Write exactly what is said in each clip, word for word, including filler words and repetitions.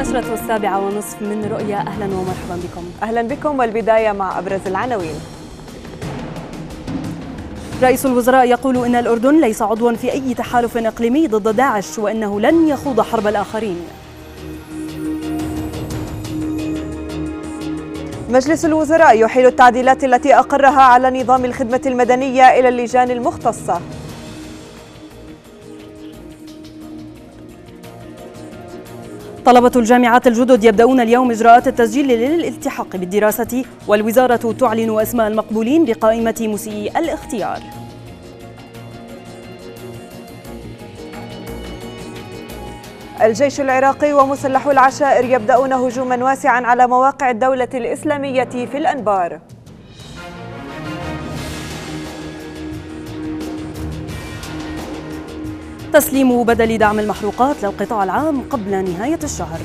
النشرة السابعة ونصف من رؤيا. أهلا ومرحبا بكم. أهلا بكم، والبداية مع أبرز العناوين. رئيس الوزراء يقول إن الأردن ليس عضوا في أي تحالف إقليمي ضد داعش وإنه لن يخوض حرب الآخرين. مجلس الوزراء يحيل التعديلات التي أقرها على نظام الخدمة المدنية إلى اللجان المختصة. طلبة الجامعات الجدد يبدأون اليوم إجراءات التسجيل للالتحاق بالدراسة، والوزارة تعلن أسماء المقبولين بقائمة مسيئي الاختيار. الجيش العراقي ومسلحو العشائر يبدأون هجوما واسعا على مواقع الدولة الإسلامية في الأنبار. تسليم بدل دعم المحروقات للقطاع العام قبل نهاية الشهر.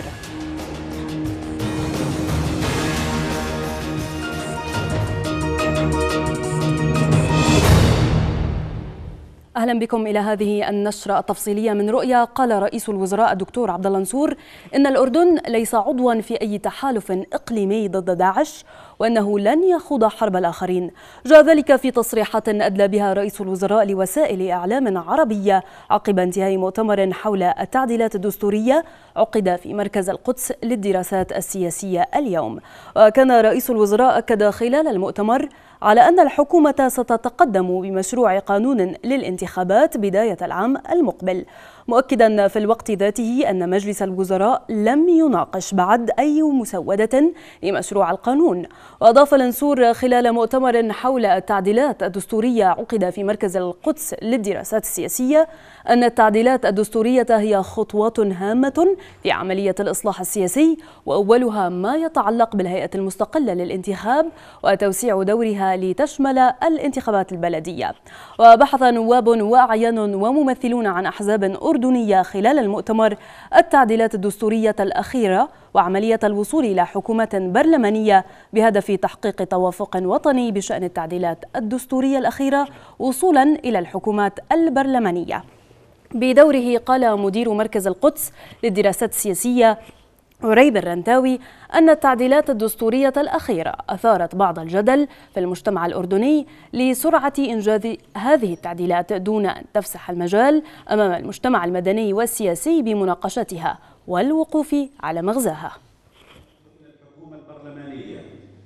أهلا بكم إلى هذه النشرة التفصيلية من رؤيا. قال رئيس الوزراء الدكتور عبد الله نصور إن الأردن ليس عضوا في أي تحالف إقليمي ضد داعش وأنه لن يخوض حرب الآخرين. جاء ذلك في تصريحات أدلى بها رئيس الوزراء لوسائل إعلام عربية عقب انتهاء مؤتمر حول التعديلات الدستورية عقد في مركز القدس للدراسات السياسية اليوم. وكان رئيس الوزراء أكد خلال المؤتمر على أن الحكومة ستتقدم بمشروع قانون للانتخابات بداية العام المقبل، مؤكدا في الوقت ذاته أن مجلس الوزراء لم يناقش بعد أي مسودة لمشروع القانون. وأضاف النصور خلال مؤتمر حول التعديلات الدستورية عقد في مركز القدس للدراسات السياسية أن التعديلات الدستورية هي خطوات هامة في عملية الإصلاح السياسي، وأولها ما يتعلق بالهيئة المستقلة للانتخاب وتوسيع دورها لتشمل الانتخابات البلدية. وبحث نواب وأعيان وممثلون عن أحزاب أردنية خلال المؤتمر التعديلات الدستورية الأخيرة وعملية الوصول إلى حكومة برلمانية بهدف تحقيق توافق وطني بشأن التعديلات الدستورية الأخيرة وصولا إلى الحكومات البرلمانية. بدوره قال مدير مركز القدس للدراسات السياسية عريب الرنتاوي أن التعديلات الدستورية الأخيرة أثارت بعض الجدل في المجتمع الأردني لسرعة إنجاز هذه التعديلات دون أن تفسح المجال أمام المجتمع المدني والسياسي بمناقشتها والوقوف على مغزاها. الحكومة البرلمانية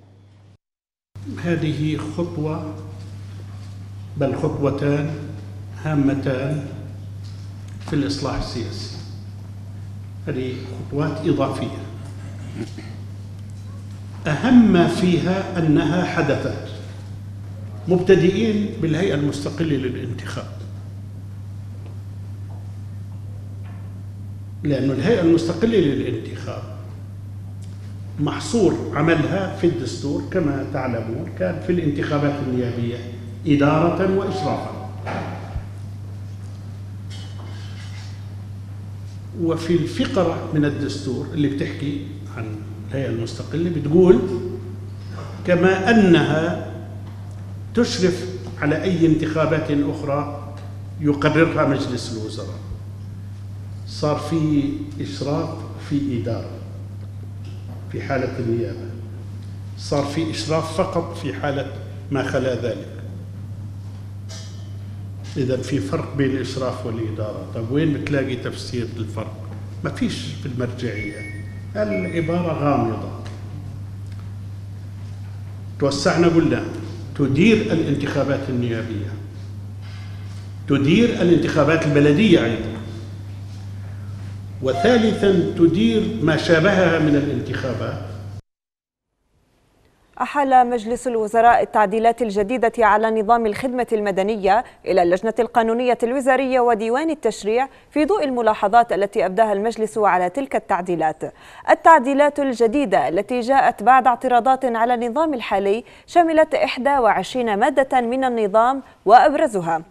هذه خطوة بل خطوتان هامتان في الإصلاح السياسي. هذه خطوات إضافية أهم ما فيها أنها حدثت مبتدئين بالهيئة المستقلة للانتخاب، لأن الهيئة المستقلة للانتخاب محصور عملها في الدستور كما تعلمون، كان في الانتخابات النيابية إدارة وإشرافا. وفي الفقرة من الدستور اللي بتحكي عن الهيئة المستقلة بتقول كما أنها تشرف على أي انتخابات أخرى يقررها مجلس الوزراء، صار في إشراف في إدارة في حالة النيابة، صار في إشراف فقط في حالة ما خلا ذلك. إذا في فرق بين الإشراف والإدارة. طيب وين بتلاقي تفسير الفرق؟ ما فيش في المرجعية، العبارة غامضة. توسعنا قلنا تدير الانتخابات النيابية، تدير الانتخابات البلدية أيضا، وثالثا تدير ما شابهها من الانتخابات. أحال مجلس الوزراء التعديلات الجديدة على نظام الخدمة المدنية إلى اللجنة القانونية الوزارية وديوان التشريع في ضوء الملاحظات التي أبداها المجلس على تلك التعديلات. التعديلات الجديدة التي جاءت بعد اعتراضات على النظام الحالي شملت إحدى وعشرين مادة من النظام، وأبرزها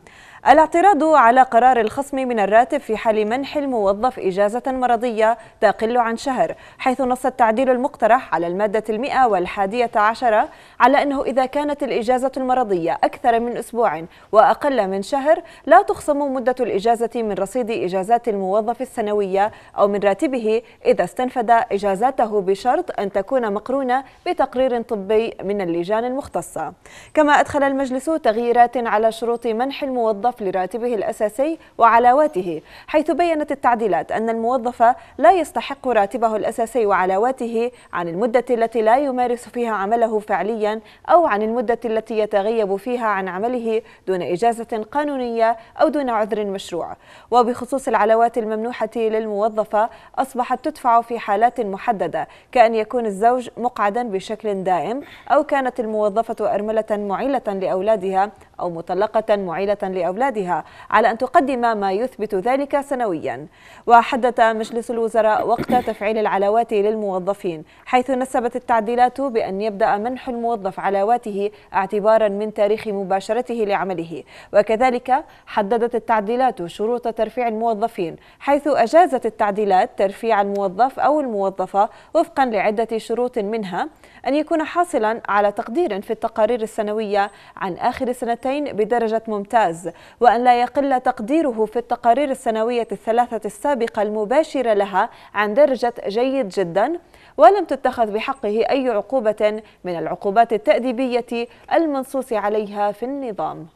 الاعتراض على قرار الخصم من الراتب في حال منح الموظف إجازة مرضية تقل عن شهر، حيث نص التعديل المقترح على المادة المئة والحادية عشرة على أنه إذا كانت الإجازة المرضية أكثر من أسبوع وأقل من شهر لا تخصم مدة الإجازة من رصيد إجازات الموظف السنوية أو من راتبه إذا استنفذ إجازاته بشرط أن تكون مقرونة بتقرير طبي من اللجان المختصة. كما أدخل المجلس تغييرات على شروط منح الموظف لراتبه الأساسي وعلاواته، حيث بيّنت التعديلات أن الموظف لا يستحق راتبه الأساسي وعلاواته عن المدة التي لا يمارس فيها عمله فعليا أو عن المدة التي يتغيب فيها عن عمله دون إجازة قانونية أو دون عذر مشروع. وبخصوص العلاوات الممنوحة للموظفة أصبحت تدفع في حالات محددة، كأن يكون الزوج مقعدا بشكل دائم، أو كانت الموظفة أرملة معيلة لأولادها أو مطلقة معيلة لأولادها، على أن تقدم ما يثبت ذلك سنويا. وحدد مجلس الوزراء وقت تفعيل العلاوات للموظفين، حيث نسبت التعديلات بأن يبدأ منح الموظف علاواته اعتبارا من تاريخ مباشرته لعمله. وكذلك حددت التعديلات شروط ترفيع الموظفين، حيث أجازت التعديلات ترفيع الموظف أو الموظفة وفقا لعدة شروط، منها أن يكون حاصلا على تقدير في التقارير السنوية عن آخر سنتين بدرجة ممتاز، وأن لا يقل تقديره في التقارير السنوية الثلاثة السابقة المباشرة لها عن درجة جيد جدا، ولم تتخذ بحقه أي عقوبة من العقوبات التأديبية المنصوص عليها في النظام.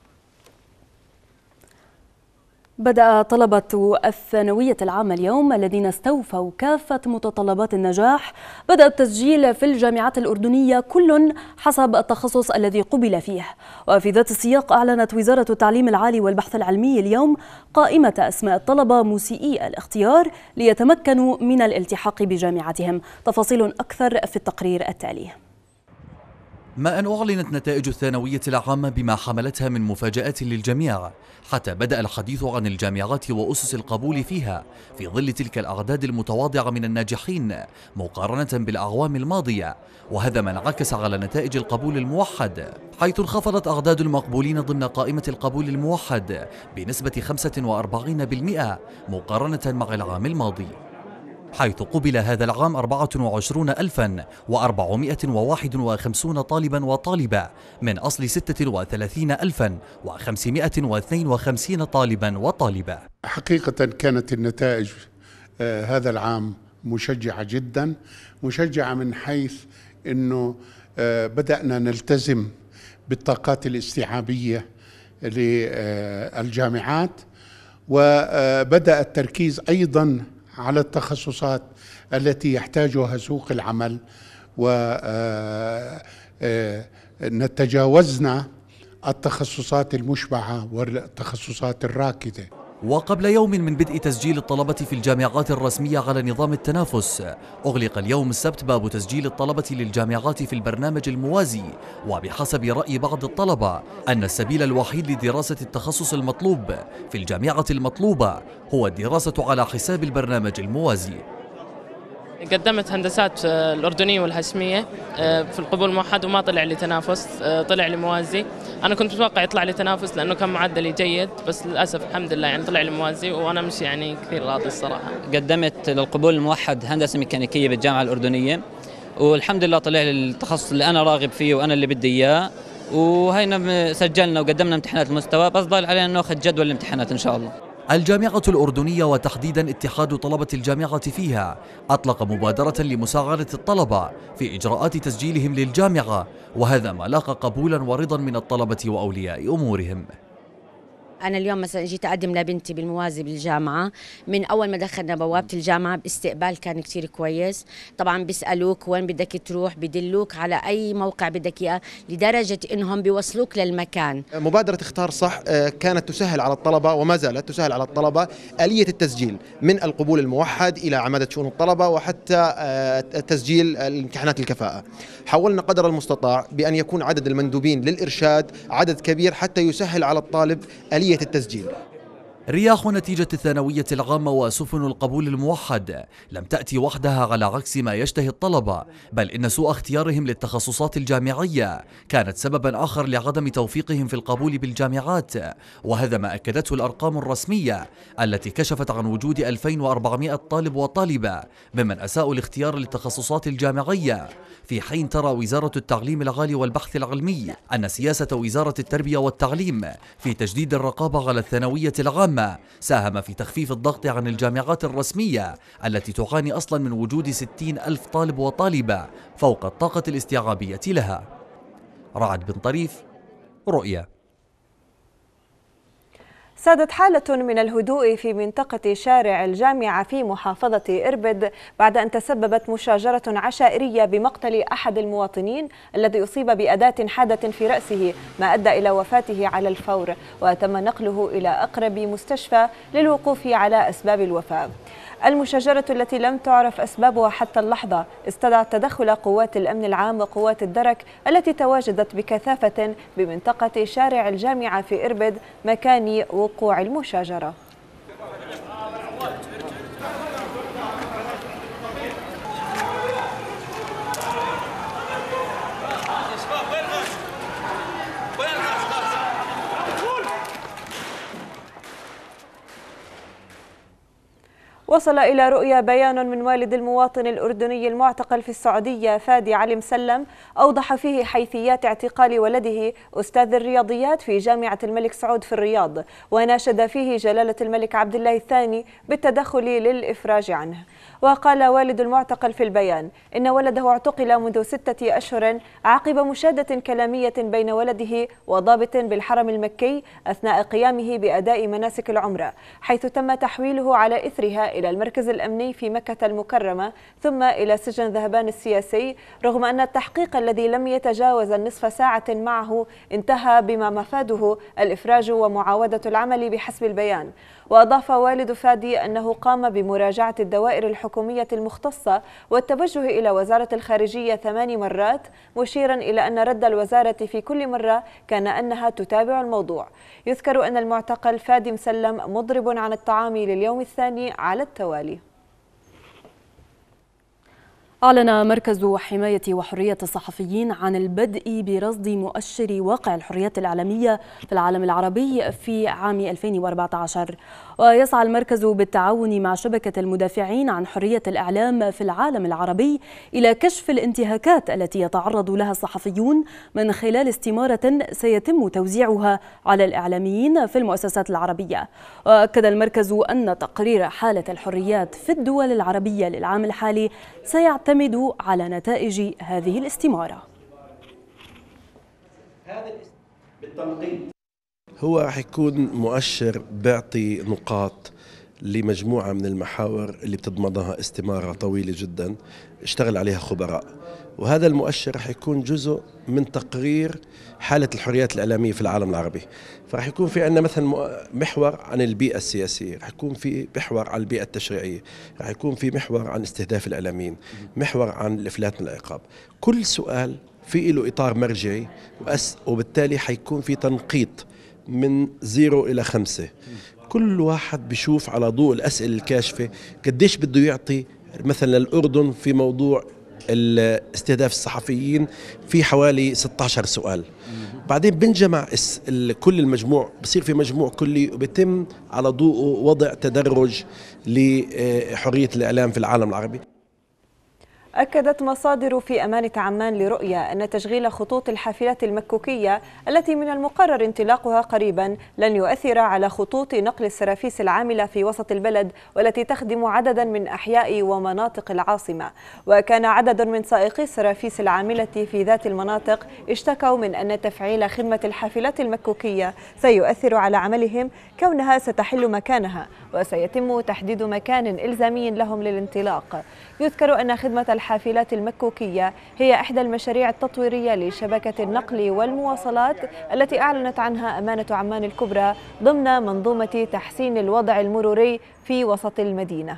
بدأ طلبة الثانوية العامة اليوم الذين استوفوا كافة متطلبات النجاح بدأ التسجيل في الجامعات الأردنية كل حسب التخصص الذي قبل فيه. وفي ذات السياق أعلنت وزارة التعليم العالي والبحث العلمي اليوم قائمة أسماء الطلبة مسيئي الاختيار ليتمكنوا من الالتحاق بجامعتهم. تفاصيل أكثر في التقرير التالي. ما أن أعلنت نتائج الثانوية العامة بما حملتها من مفاجآت للجميع، حتى بدأ الحديث عن الجامعات وأسس القبول فيها في ظل تلك الأعداد المتواضعة من الناجحين مقارنة بالأعوام الماضية، وهذا ما انعكس على نتائج القبول الموحد، حيث انخفضت أعداد المقبولين ضمن قائمة القبول الموحد بنسبة خمسة وأربعين بالمئة مقارنة مع العام الماضي، حيث قبل هذا العام أربعة وعشرين ألفا وأربعمئة وواحد وخمسين طالبا وطالبة من أصل ستة وثلاثين ألفا وخمسمئة واثنين وخمسين طالبا وطالبة. حقيقة كانت النتائج آه هذا العام مشجعة جدا، مشجعة من حيث أنه آه بدأنا نلتزم بالطاقات الاستيعابية للجامعات، وبدأ التركيز أيضا على التخصصات التي يحتاجها سوق العمل، ونتجاوزنا التخصصات المشبعة والتخصصات الراكدة. وقبل يوم من بدء تسجيل الطلبة في الجامعات الرسمية على نظام التنافس، أغلق اليوم السبت باب تسجيل الطلبة للجامعات في البرنامج الموازي، وبحسب رأي بعض الطلبة أن السبيل الوحيد لدراسة التخصص المطلوب في الجامعة المطلوبة هو الدراسة على حساب البرنامج الموازي. قدمت هندسات الأردنية والهاشمية في القبول الموحد وما طلع لي تنافس، طلع لي موازي. أنا كنت متوقع يطلع لي تنافس لأنه كان معدلي جيد، بس للأسف الحمد لله يعني طلع لي موازي، وأنا مش يعني كثير راضي الصراحة. قدمت للقبول الموحد هندسة ميكانيكية بالجامعة الأردنية، والحمد لله طلع لي التخصص اللي أنا راغب فيه وأنا اللي بدي إياه، وهينا سجلنا وقدمنا امتحانات المستوى، بس ضل علينا ناخذ جدول الامتحانات إن شاء الله. الجامعة الأردنية وتحديدا اتحاد طلبة الجامعة فيها أطلق مبادرة لمساعدة الطلبة في إجراءات تسجيلهم للجامعة، وهذا ما لاقى قبولا ورضا من الطلبة وأولياء أمورهم. أنا اليوم مثلا جيت أقدم لبنتي بالموازي بالجامعة، من أول ما دخلنا بوابة الجامعة باستقبال كان كتير كويس. طبعا بيسألوك وين بدك تروح، بدلوك على أي موقع بدك إياه، لدرجة إنهم بيوصلوك للمكان. مبادرة اختار صح كانت تسهل على الطلبة وما زالت تسهل على الطلبة آلية التسجيل من القبول الموحد إلى عمادة شؤون الطلبة وحتى تسجيل الامتحانات الكفاءة. حاولنا قدر المستطاع بأن يكون عدد المندوبين للإرشاد عدد كبير حتى يسهل على الطالب آلية التسجيل. رياح نتيجة الثانوية العامة وسفن القبول الموحد لم تأتي وحدها على عكس ما يشتهي الطلبة، بل إن سوء اختيارهم للتخصصات الجامعية كانت سببا آخر لعدم توفيقهم في القبول بالجامعات، وهذا ما أكدته الأرقام الرسمية التي كشفت عن وجود ألفين وأربعمائة طالب وطالبة ممن أساءوا الاختيار للتخصصات الجامعية، في حين ترى وزارة التعليم العالي والبحث العلمي أن سياسة وزارة التربية والتعليم في تجديد الرقابة على الثانوية العامة ساهم في تخفيف الضغط عن الجامعات الرسمية التي تعاني أصلا من وجود ستين ألف طالب وطالبة فوق الطاقة الاستيعابية لها. رعد بن طريف، رؤيا. سادت حالة من الهدوء في منطقة شارع الجامعة في محافظة إربد بعد أن تسببت مشاجرة عشائرية بمقتل أحد المواطنين الذي أصيب بأداة حادة في رأسه، ما أدى إلى وفاته على الفور، وتم نقله إلى أقرب مستشفى للوقوف على أسباب الوفاة. المشاجرة التي لم تعرف أسبابها حتى اللحظة استدعت تدخل قوات الأمن العام وقوات الدرك التي تواجدت بكثافة بمنطقة شارع الجامعة في إربد مكان وقوع المشاجرة. وصل إلى رؤيا بيان من والد المواطن الأردني المعتقل في السعودية فادي علي مسلم أوضح فيه حيثيات اعتقال ولده أستاذ الرياضيات في جامعة الملك سعود في الرياض، وناشد فيه جلالة الملك عبد الله الثاني بالتدخل للإفراج عنه. وقال والد المعتقل في البيان إن ولده اعتقل منذ ستة أشهر عقب مشادة كلامية بين ولده وضابط بالحرم المكي أثناء قيامه بأداء مناسك العمرة، حيث تم تحويله على إثرها إلى المركز الأمني في مكة المكرمة ثم إلى سجن ذهبان السياسي، رغم أن التحقيق الذي لم يتجاوز النصف ساعة معه انتهى بما مفاده الإفراج ومعاودة العمل بحسب البيان. وأضاف والد فادي أنه قام بمراجعة الدوائر الحكومية المختصة والتوجه إلى وزارة الخارجية ثمان مرات، مشيرا إلى أن رد الوزارة في كل مرة كان أنها تتابع الموضوع. يذكر أن المعتقل فادي مسلم مضرب عن الطعام لليوم الثاني على التوالي. أعلن مركز حماية وحرية الصحفيين عن البدء برصد مؤشر واقع الحريات الإعلامية في العالم العربي في عام ألفين وأربعة عشر، ويسعى المركز بالتعاون مع شبكة المدافعين عن حرية الإعلام في العالم العربي إلى كشف الانتهاكات التي يتعرض لها الصحفيون من خلال استمارة سيتم توزيعها على الإعلاميين في المؤسسات العربية. وأكد المركز أن تقرير حالة الحريات في الدول العربية للعام الحالي سيعتمد يعتمد على نتائج هذه الاستمارة. هو راح يكون مؤشر بيعطي نقاط لمجموعة من المحاور اللي بتضمنها استمارة طويلة جدا اشتغل عليها خبراء، وهذا المؤشر راح يكون جزء من تقرير حالة الحريات الإعلامية في العالم العربي. فراح يكون في عندنا مثلا محور عن البيئة السياسية، راح يكون في محور عن البيئة التشريعية، راح يكون في محور عن استهداف الإعلاميين، محور عن الإفلات من العقاب. كل سؤال في له إطار مرجعي وبالتالي حيكون في تنقيط من زيرو إلى خمسة. كل واحد بيشوف على ضوء الأسئلة الكاشفة قديش بده يعطي مثلا الأردن في موضوع استهداف الصحفيين في حوالي ستة عشر سؤال. بعدين بنجمع كل المجموع، بصير في مجموع كلي وبيتم على ضوءه وضع تدرج لحرية الإعلام في العالم العربي. أكدت مصادر في أمانة عمان لرؤيا أن تشغيل خطوط الحافلات المكوكية التي من المقرر انطلاقها قريبا لن يؤثر على خطوط نقل السرافيس العاملة في وسط البلد والتي تخدم عددا من أحياء ومناطق العاصمة. وكان عدد من سائقي السرافيس العاملة في ذات المناطق اشتكوا من أن تفعيل خدمة الحافلات المكوكية سيؤثر على عملهم كونها ستحل مكانها وسيتم تحديد مكان إلزامي لهم للانطلاق. يذكر أن خدمة الحافلات المكوكية هي إحدى المشاريع التطويرية لشبكة النقل والمواصلات التي أعلنت عنها أمانة عمان الكبرى ضمن منظومة تحسين الوضع المروري في وسط المدينة.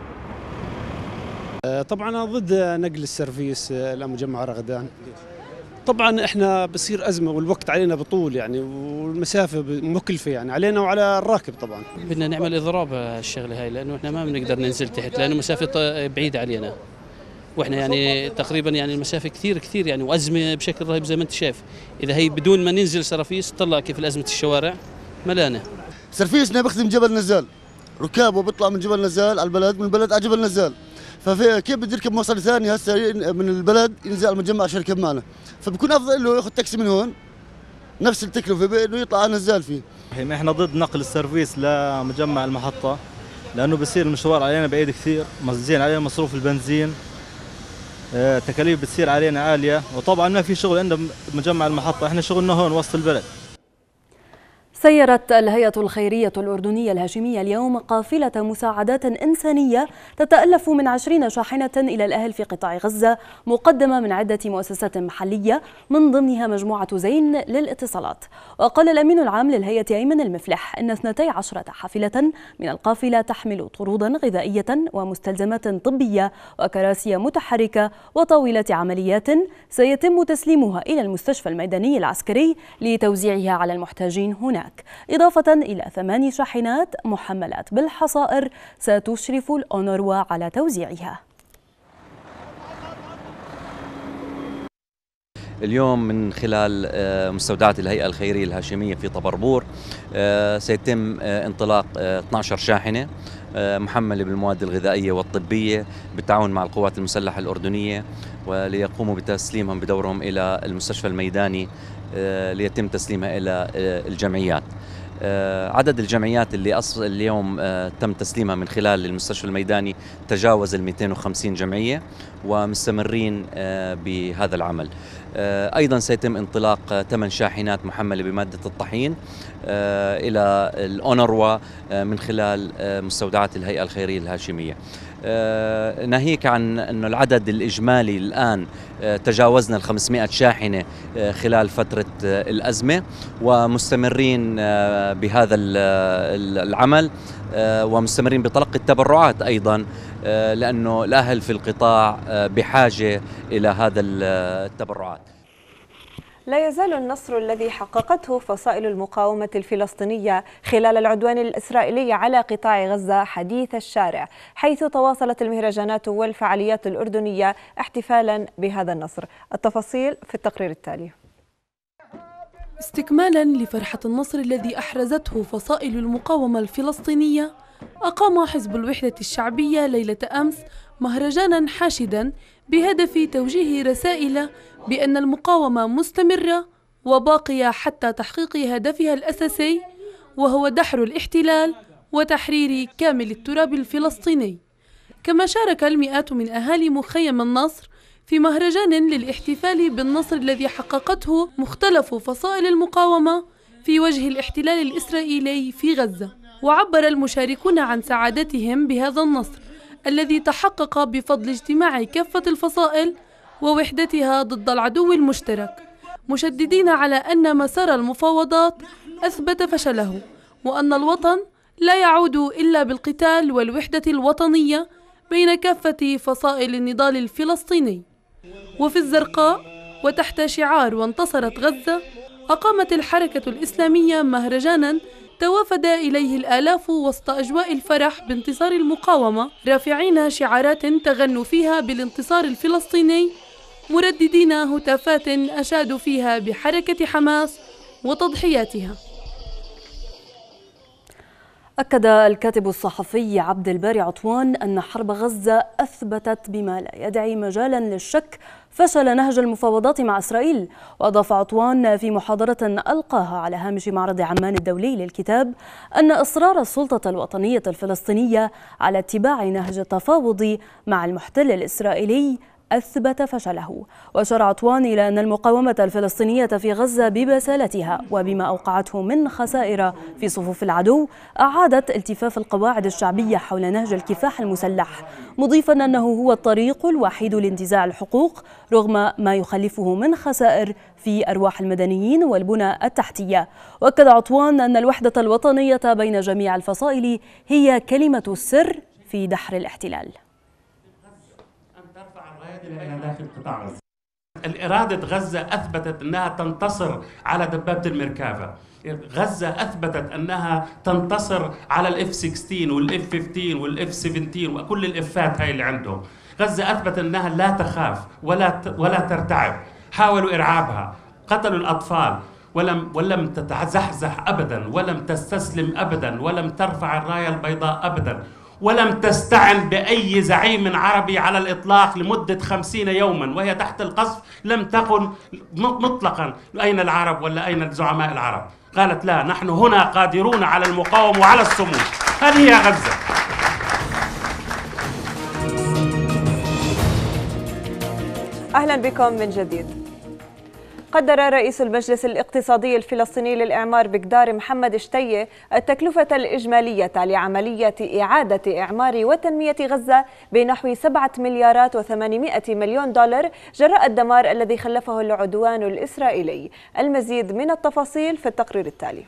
طبعا أنا ضد نقل السرفيس لمجمع رغدان، طبعا احنا بصير ازمه والوقت علينا بطول يعني، والمسافه مكلفه يعني علينا وعلى الراكب. طبعا بدنا نعمل اضراب الشغله هاي، لانه احنا ما بنقدر ننزل تحت، لانه مسافه بعيده علينا، واحنا يعني تقريبا يعني المسافه كثير كثير يعني، وازمه بشكل رهيب زي ما انت شايف. اذا هي بدون ما ننزل سرافيس، طلع كيف الازمه الشوارع ملانه. سرفيسنا بخدم جبل نزال، ركابه بيطلع من جبل نزال على البلد، من البلد على جبل نزال، ففي كيف بده يركب مواصله ثانيه هسه من البلد ينزل على المجمع عشان يركب معنا، فبكون افضل له ياخذ تاكسي من هون نفس التكلفه بانه يطلع على نزال فيه. احنا ضد نقل السرفيس لمجمع المحطه، لانه بصير المشوار علينا بعيد كثير، زين علينا مصروف البنزين، تكاليف بتصير علينا عاليه، وطبعا ما في شغل عندنا بمجمع المحطه، احنا شغلنا هون وسط البلد. سيرت الهيئة الخيرية الأردنية الهاشمية اليوم قافلة مساعدات إنسانية تتألف من عشرين شاحنة إلى الأهل في قطاع غزة، مقدمة من عدة مؤسسات محلية من ضمنها مجموعة زين للاتصالات. وقال الأمين العام للهيئة أيمن المفلح إن اثنتي عشرة حافلة من القافلة تحمل طرودا غذائية ومستلزمات طبية وكراسي متحركة وطاولة عمليات سيتم تسليمها إلى المستشفى الميداني العسكري لتوزيعها على المحتاجين هناك، إضافة إلى ثماني شاحنات محملات بالحصائر ستشرف الأونروا على توزيعها. اليوم من خلال مستودعات الهيئة الخيرية الهاشمية في طبربور سيتم انطلاق اثنتي عشرة شاحنة محملة بالمواد الغذائية والطبية بالتعاون مع القوات المسلحة الأردنية، وليقوموا بتسليمهم بدورهم إلى المستشفى الميداني ليتم تسليمها إلى الجمعيات. عدد الجمعيات اللي أصل اليوم تم تسليمها من خلال المستشفى الميداني تجاوز ال مئتين وخمسين جمعية، ومستمرين بهذا العمل. أيضا سيتم انطلاق ثمان شاحنات محملة بمادة الطحين إلى الأونروا من خلال مستودعات الهيئة الخيرية الهاشمية. ناهيك عن أن العدد الإجمالي الآن تجاوزنا ال خمسمئة شاحنة خلال فترة الأزمة، ومستمرين بهذا العمل ومستمرين بتلقي التبرعات أيضا، لأنه الأهل في القطاع بحاجة إلى هذا التبرعات. لا يزال النصر الذي حققته فصائل المقاومة الفلسطينية خلال العدوان الإسرائيلي على قطاع غزة حديث الشارع، حيث تواصلت المهرجانات والفعاليات الأردنية احتفالا بهذا النصر. التفاصيل في التقرير التالي. استكمالا لفرحة النصر الذي أحرزته فصائل المقاومة الفلسطينية، أقام حزب الوحدة الشعبية ليلة أمس مهرجانا حاشدا بهدف توجيه رسائل بأن المقاومة مستمرة وباقية حتى تحقيق هدفها الأساسي، وهو دحر الاحتلال وتحرير كامل التراب الفلسطيني. كما شارك المئات من أهالي مخيم النصر في مهرجان للاحتفال بالنصر الذي حققته مختلف فصائل المقاومة في وجه الاحتلال الإسرائيلي في غزة. وعبر المشاركون عن سعادتهم بهذا النصر الذي تحقق بفضل اجتماع كافة الفصائل ووحدتها ضد العدو المشترك، مشددين على أن مسار المفاوضات أثبت فشله، وأن الوطن لا يعود إلا بالقتال والوحدة الوطنية بين كافة فصائل النضال الفلسطيني. وفي الزرقاء وتحت شعار وانتصرت غزة، أقامت الحركة الإسلامية مهرجانا توافد إليه الآلاف وسط أجواء الفرح بانتصار المقاومة، رافعين شعارات تغنوا فيها بالانتصار الفلسطيني، مرددين هتافات أشادوا فيها بحركة حماس وتضحياتها. أكد الكاتب الصحفي عبد الباري عطوان أن حرب غزة أثبتت بما لا يدعي مجالا للشك فشل نهج المفاوضات مع إسرائيل. وأضاف عطوان في محاضرة ألقاها على هامش معرض عمان الدولي للكتاب أن إصرار السلطة الوطنية الفلسطينية على اتباع نهج التفاوض مع المحتل الإسرائيلي أثبت فشله. وأشار عطوان إلى أن المقاومة الفلسطينية في غزة ببسالتها وبما أوقعته من خسائر في صفوف العدو أعادت التفاف القواعد الشعبية حول نهج الكفاح المسلح، مضيفا أنه هو الطريق الوحيد لانتزاع الحقوق رغم ما يخلفه من خسائر في أرواح المدنيين والبنى التحتية. وأكد عطوان أن الوحدة الوطنية بين جميع الفصائل هي كلمة السر في دحر الاحتلال. داخل قطاع غزة الإرادة غزة أثبتت أنها تنتصر على دبابة الميركافا. غزة أثبتت أنها تنتصر على الاف ستة عشر والاف خمستاشر والاف سبعتاشر وكل الإفات هاي اللي عندهم. غزة أثبتت أنها لا تخاف ولا ولا ترتعب. حاولوا إرعابها، قتلوا الأطفال، ولم ولم تتزحزح أبدا، ولم تستسلم أبدا، ولم ترفع الراية البيضاء أبدا، ولم تستعن بأي زعيم عربي على الإطلاق لمدة خمسين يوما وهي تحت القصف. لم تقل مطلقا أين العرب ولا أين الزعماء العرب. قالت لا، نحن هنا قادرون على المقاومة وعلى الصمود. هذه هي غزة. أهلا بكم من جديد. قدر رئيس المجلس الاقتصادي الفلسطيني للإعمار بقدار محمد شتية التكلفة الإجمالية لعملية إعادة إعمار وتنمية غزة بنحو سبعة مليارات وثمانمائة مليون دولار جراء الدمار الذي خلفه العدوان الإسرائيلي. المزيد من التفاصيل في التقرير التالي.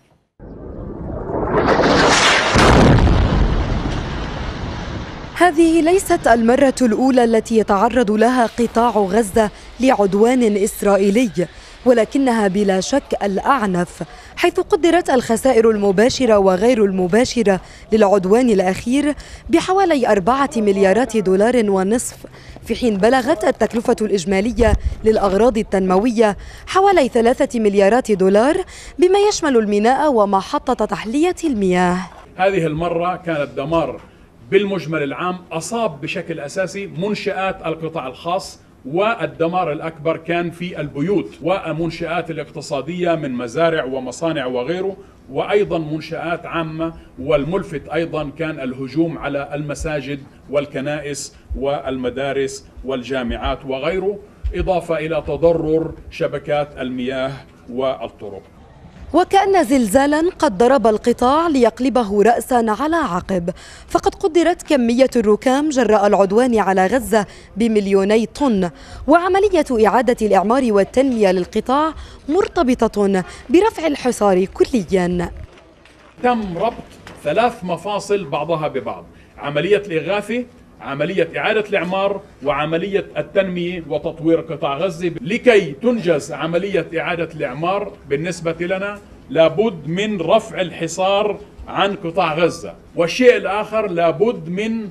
هذه ليست المرة الأولى التي يتعرض لها قطاع غزة لعدوان إسرائيلي، ولكنها بلا شك الأعنف، حيث قدرت الخسائر المباشرة وغير المباشرة للعدوان الأخير بحوالي أربعة مليارات دولار ونصف، في حين بلغت التكلفة الإجمالية للأغراض التنموية حوالي ثلاثة مليارات دولار، بما يشمل الميناء ومحطة تحلية المياه. هذه المرة كان الدمار بالمجمل العام أصاب بشكل أساسي منشآت القطاع الخاص، والدمار الأكبر كان في البيوت ومنشآت الاقتصادية من مزارع ومصانع وغيره، وأيضا منشآت عامة، والملفت أيضا كان الهجوم على المساجد والكنائس والمدارس والجامعات وغيره، إضافة إلى تضرر شبكات المياه والطرق. وكأن زلزالا قد ضرب القطاع ليقلبه رأسا على عقب، فقد قدرت كمية الركام جراء العدوان على غزة بمليوني طن، وعملية إعادة الإعمار والتنمية للقطاع مرتبطة برفع الحصار كليا. تم ربط ثلاث مفاصل بعضها ببعض: عملية الإغاثة، عملية إعادة الإعمار، وعملية التنمية وتطوير قطاع غزة. لكي تنجز عملية إعادة الإعمار بالنسبة لنا لابد من رفع الحصار عن قطاع غزة، والشيء الآخر لابد من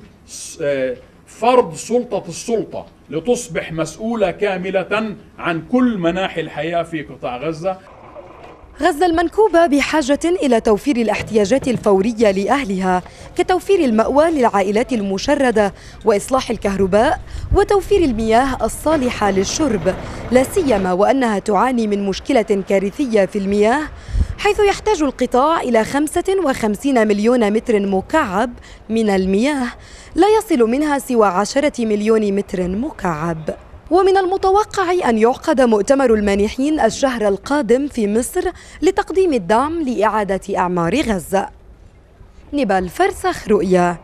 فرض سلطة السلطة لتصبح مسؤولة كاملة عن كل مناحي الحياة في قطاع غزة. غزة المنكوبة بحاجة إلى توفير الاحتياجات الفورية لأهلها، كتوفير المأوى للعائلات المشردة، وإصلاح الكهرباء، وتوفير المياه الصالحة للشرب، لا سيما وأنها تعاني من مشكلة كارثية في المياه، حيث يحتاج القطاع إلى خمسة وخمسين مليون متر مكعب من المياه، لا يصل منها سوى عشرة مليون متر مكعب. ومن المتوقع أن يعقد مؤتمر المانحين الشهر القادم في مصر لتقديم الدعم لإعادة أعمار غزة. نبال فرسخ، رؤيا.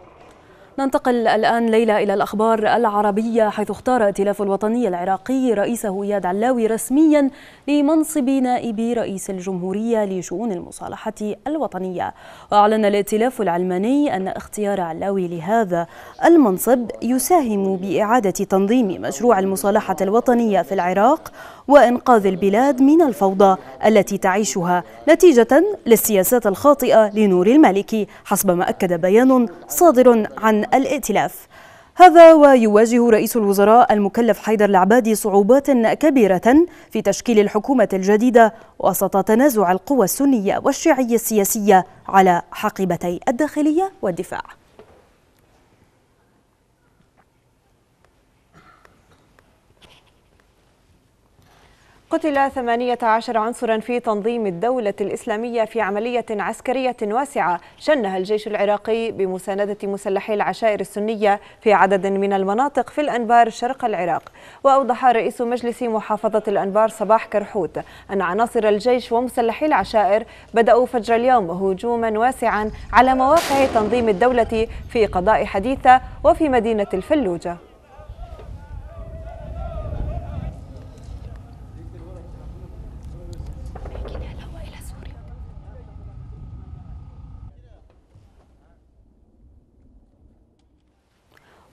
ننتقل الآن ليلى إلى الأخبار العربية، حيث اختار ائتلاف الوطني العراقي رئيسه إياد علاوي رسميا لمنصب نائب رئيس الجمهورية لشؤون المصالحة الوطنية. وأعلن الائتلاف العلماني أن اختيار علاوي لهذا المنصب يساهم بإعادة تنظيم مشروع المصالحة الوطنية في العراق وإنقاذ البلاد من الفوضى التي تعيشها نتيجة للسياسات الخاطئة لنور المالكي، حسب ما أكد بيان صادر عن الائتلاف. هذا ويواجه رئيس الوزراء المكلف حيدر العبادي صعوبات كبيرة في تشكيل الحكومة الجديدة وسط تنازع القوى السنية والشيعية السياسية على حقيبتي الداخلية والدفاع. قتل ثمانية عشر عنصرا في تنظيم الدولة الإسلامية في عملية عسكرية واسعة شنها الجيش العراقي بمساندة مسلحي العشائر السنية في عدد من المناطق في الأنبار شرق العراق. وأوضح رئيس مجلس محافظة الأنبار صباح كرحوت أن عناصر الجيش ومسلحي العشائر بدأوا فجر اليوم هجوما واسعا على مواقع تنظيم الدولة في قضاء حديثة وفي مدينة الفلوجة.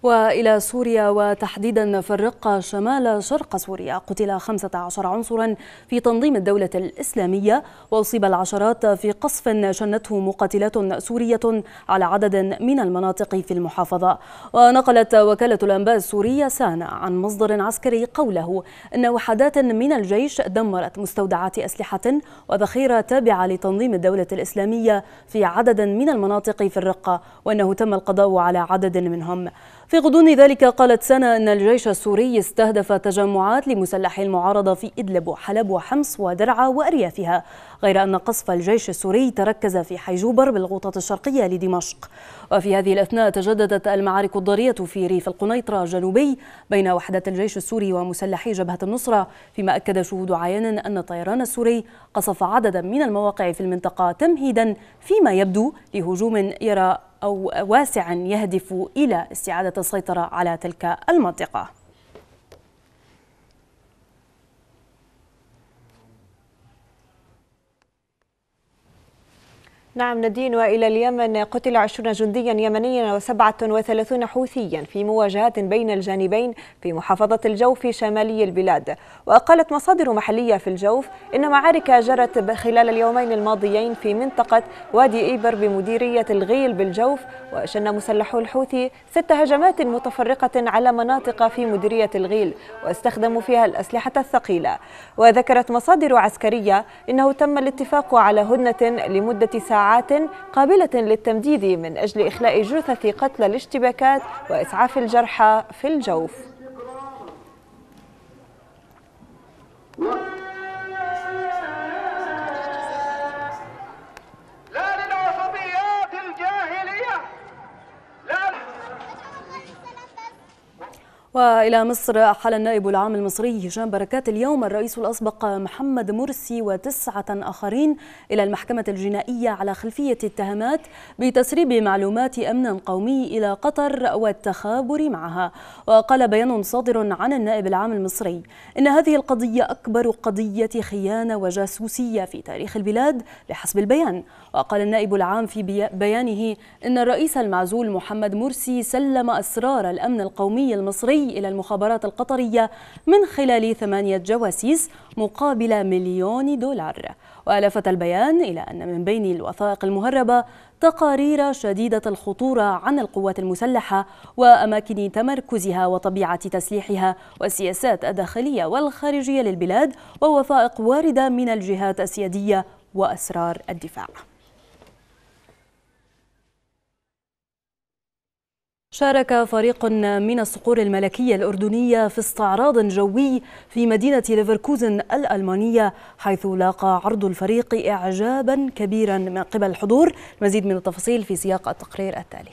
وإلى سوريا وتحديدا في الرقة شمال شرق سوريا، قتل خمسة عشر عنصرا في تنظيم الدولة الإسلامية، وأصيب العشرات في قصف شنته مقاتلات سورية على عدد من المناطق في المحافظة. ونقلت وكالة الأنباء السورية سانا عن مصدر عسكري قوله إن وحدات من الجيش دمرت مستودعات أسلحة وذخيرة تابعة لتنظيم الدولة الإسلامية في عدد من المناطق في الرقة، وأنه تم القضاء على عدد منهم. في غضون ذلك قالت سنة أن الجيش السوري استهدف تجمعات لمسلحي المعارضة في إدلب وحلب وحمص ودرعا وأريافها، غير أن قصف الجيش السوري تركز في حيجوبر بالغوطة الشرقية لدمشق. وفي هذه الأثناء تجددت المعارك الضارية في ريف القنيطرة الجنوبي بين وحدات الجيش السوري ومسلحي جبهة النصرة، فيما أكد شهود عيان أن الطيران السوري قصف عددا من المواقع في المنطقة تمهيدا فيما يبدو لهجوم يرى أو واسع يهدف إلى استعادة السيطرة على تلك المنطقة. نعم ندين، وإلى اليمن قتل عشرون جنديا يمنيا وسبعة وثلاثون حوثيا في مواجهات بين الجانبين في محافظة الجوف شمالي البلاد. وقالت مصادر محلية في الجوف إن معارك جرت خلال اليومين الماضيين في منطقة وادي إيبر بمديرية الغيل بالجوف، وشن مسلحو الحوثي ست هجمات متفرقة على مناطق في مديرية الغيل واستخدموا فيها الأسلحة الثقيلة. وذكرت مصادر عسكرية إنه تم الاتفاق على هدنة لمدة ساعات قابلة للتمديد من أجل إخلاء جثث قتلى الاشتباكات وإسعاف الجرحى في الجوف. لا للعصبيات الجاهلية. لا. وإلى مصر، أحال النائب العام المصري هشام بركات اليوم الرئيس الأسبق محمد مرسي وتسعة آخرين إلى المحكمة الجنائية على خلفية اتهامات بتسريب معلومات أمن قومي إلى قطر والتخابر معها. وقال بيان صادر عن النائب العام المصري إن هذه القضية أكبر قضية خيانة وجاسوسية في تاريخ البلاد بحسب البيان. وقال النائب العام في بيانه إن الرئيس المعزول محمد مرسي سلم أسرار الأمن القومي المصري إلى المخابرات القطرية من خلال ثمانية جواسيس مقابل مليون دولار. ولفت البيان إلى أن من بين الوثائق المهربة تقارير شديدة الخطورة عن القوات المسلحة وأماكن تمركزها وطبيعة تسليحها والسياسات الداخلية والخارجية للبلاد، ووثائق واردة من الجهات السيادية وأسرار الدفاع. شارك فريق من الصقور الملكية الأردنية في استعراض جوي في مدينة ليفركوزن الألمانية، حيث لاقى عرض الفريق إعجابا كبيرا من قبل الحضور. مزيد من التفاصيل في سياق التقرير التالي.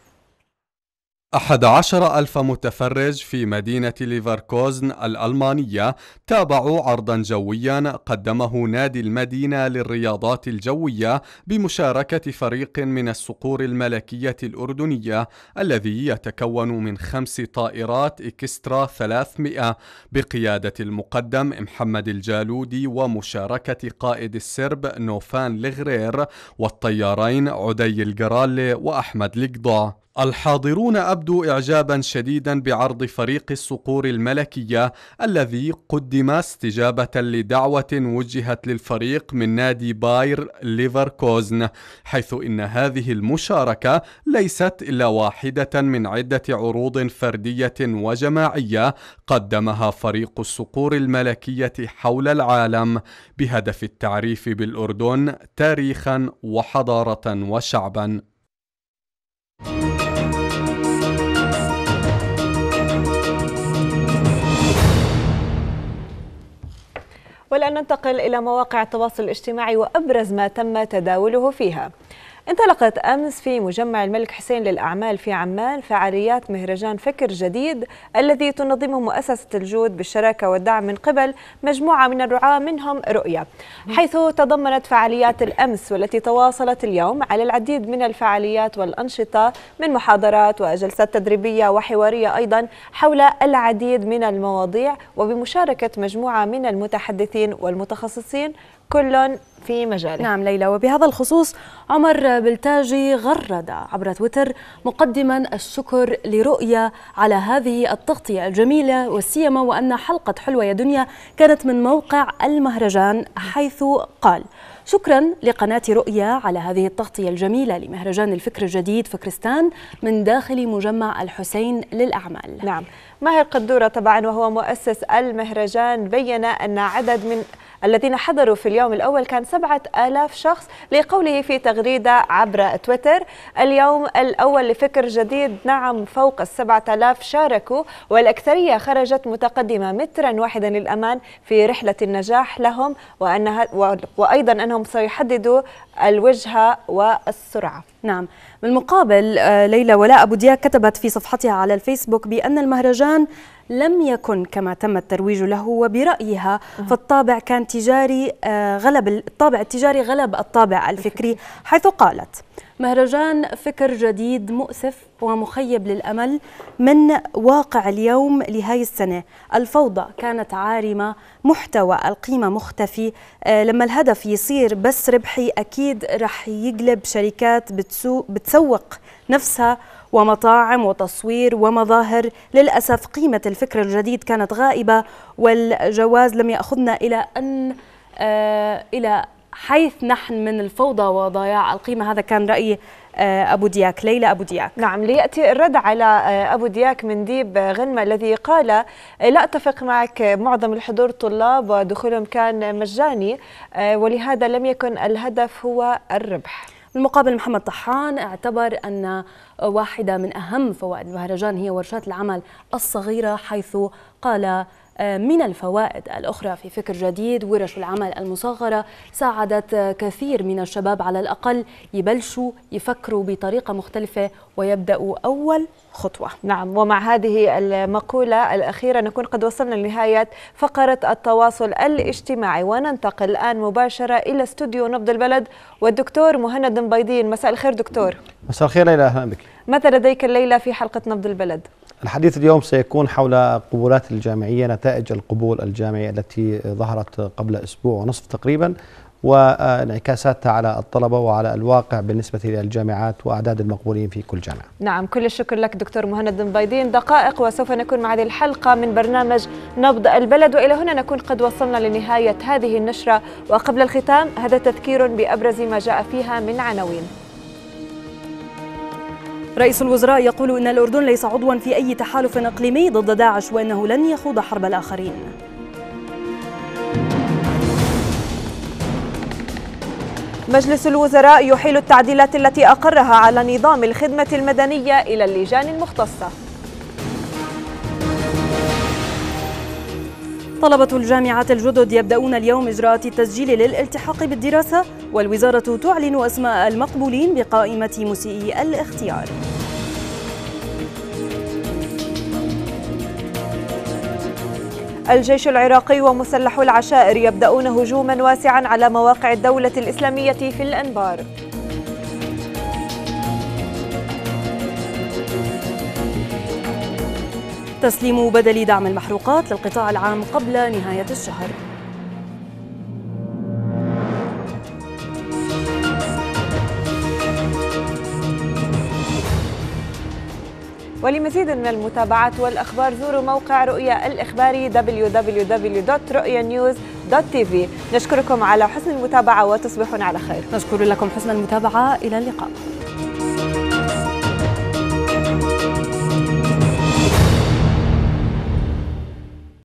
أحد عشر ألف متفرج في مدينة ليفركوزن الألمانية تابعوا عرضا جويا قدمه نادي المدينة للرياضات الجوية بمشاركة فريق من الصقور الملكية الأردنية الذي يتكون من خمس طائرات إكسترا ثلاثمئة بقيادة المقدم محمد الجالودي ومشاركة قائد السرب نوفان لغرير والطيارين عدي القرالي وأحمد القضاء. الحاضرون أبدوا إعجابا شديدا بعرض فريق الصقور الملكية الذي قدم استجابة لدعوة وجهت للفريق من نادي باير ليفركوزن، حيث إن هذه المشاركة ليست إلا واحدة من عدة عروض فردية وجماعية قدمها فريق الصقور الملكية حول العالم بهدف التعريف بالأردن تاريخا وحضارة وشعبا. والآن ننتقل إلى مواقع التواصل الاجتماعي وأبرز ما تم تداوله فيها. انطلقت أمس في مجمع الملك حسين للأعمال في عمان فعاليات مهرجان فكر جديد الذي تنظمه مؤسسة الجود بالشراكة والدعم من قبل مجموعة من الرعاة منهم رؤية، حيث تضمنت فعاليات الأمس والتي تواصلت اليوم على العديد من الفعاليات والأنشطة من محاضرات وجلسات تدريبية وحوارية أيضا حول العديد من المواضيع، وبمشاركة مجموعة من المتحدثين والمتخصصين كل في مجاله. نعم ليلى، وبهذا الخصوص عمر بلتاجي غرد عبر تويتر مقدما الشكر لرؤيا على هذه التغطية الجميلة، والسيما وأن حلقة حلوة يا دنيا كانت من موقع المهرجان، حيث قال: شكرا لقناة رؤيا على هذه التغطية الجميلة لمهرجان الفكر الجديد فكرستان من داخل مجمع الحسين للأعمال. نعم، ماهر قدورة طبعا وهو مؤسس المهرجان بين أن عدد من الذين حضروا في اليوم الأول كان سبعة آلاف شخص، لقوله في تغريدة عبر تويتر: اليوم الأول لفكر جديد، نعم فوق السبعة آلاف شاركوا، والأكثرية خرجت متقدمة مترا واحدا للأمان في رحلة النجاح لهم، وأنها وأيضا أنهم سيحددوا الوجهة والسرعة. نعم، بالمقابل ليلى، ولاء أبو دياك كتبت في صفحتها على الفيسبوك بأن المهرجان لم يكن كما تم الترويج له، وبرأيها فالطابع كان تجاري غلب الطابع التجاري غلب الطابع الفكري، حيث قالت: مهرجان فكر جديد مؤسف ومخيب للأمل من واقع اليوم لهاي السنة. الفوضى كانت عارمة، محتوى القيمة مختفي. لما الهدف يصير بس ربحي أكيد رح يقلب شركات بتسوق نفسها ومطاعم وتصوير ومظاهر. للأسف قيمة الفكر الجديد كانت غائبة، والجواز لم يأخذنا إلى أن آه إلى حيث نحن من الفوضى وضياع القيمة. هذا كان رأي أبو دياك. ليلى أبو دياك. نعم، ليأتي الرد على أبو دياك من ديب غنمة الذي قال: لا أتفق معك، معظم الحضور طلاب ودخولهم كان مجاني، ولهذا لم يكن الهدف هو الربح. بالمقابل محمد طحان اعتبر أن واحدة من أهم فوائد المهرجان هي ورشات العمل الصغيرة، حيث قال: من الفوائد الأخرى في فكر جديد ورش العمل المصغرة ساعدت كثير من الشباب على الأقل يبلشوا يفكروا بطريقة مختلفة ويبدأوا أول خطوة. نعم، ومع هذه المقولة الأخيرة نكون قد وصلنا لنهاية فقرة التواصل الاجتماعي، وننتقل الآن مباشرة إلى استوديو نبض البلد والدكتور مهند بيضين. مساء الخير دكتور. مساء الخير ليلى، أهلا بك. ماذا لديك الليلة في حلقة نبض البلد؟ الحديث اليوم سيكون حول قبولات الجامعية، نتائج القبول الجامعي التي ظهرت قبل أسبوع ونصف تقريبا، وانعكاساتها على الطلبة وعلى الواقع بالنسبة للجامعات وأعداد المقبولين في كل جامعة. نعم، كل الشكر لك دكتور مهند بيضين. دقائق وسوف نكون مع هذه الحلقة من برنامج نبض البلد، وإلى هنا نكون قد وصلنا لنهاية هذه النشرة، وقبل الختام هذا تذكير بأبرز ما جاء فيها من عناوين. رئيس الوزراء يقول إن الأردن ليس عضوا في أي تحالف إقليمي ضد داعش، وأنه لن يخوض حرب الآخرين. مجلس الوزراء يحيل التعديلات التي أقرها على نظام الخدمة المدنية إلى اللجان المختصة. طلبة الجامعات الجدد يبدأون اليوم إجراءات التسجيل للالتحاق بالدراسة، والوزارة تعلن أسماء المقبولين بقائمة مسيئي الاختيار. الجيش العراقي ومسلحو العشائر يبدأون هجوما واسعا على مواقع الدولة الإسلامية في الأنبار. تسليم بدل دعم المحروقات للقطاع العام قبل نهاية الشهر. ولمزيد من المتابعات والأخبار زوروا موقع رؤيا الإخباري دبليو دبليو دبليو دوت رؤيا نيوز دوت تي في. نشكركم على حسن المتابعة وتصبحون على خير. نشكر لكم حسن المتابعة، إلى اللقاء.